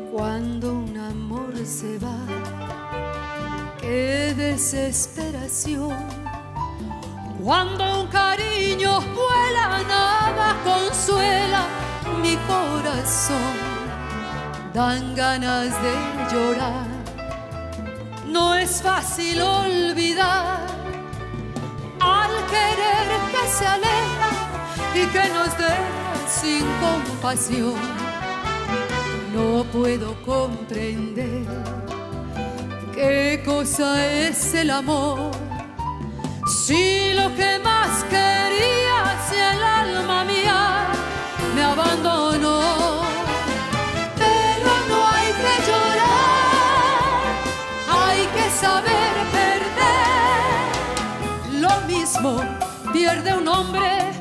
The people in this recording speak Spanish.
Cuando un amor se va, qué desesperación. Cuando un cariño vuela, nada consuela mi corazón. Dan ganas de llorar, no es fácil olvidar al querer que se aleja y que nos deja sin compasión. No puedo comprender qué cosa es el amor, si lo que más quería, si el alma mía me abandonó. Pero no hay que llorar, hay que saber perder. Lo mismo pierde un hombre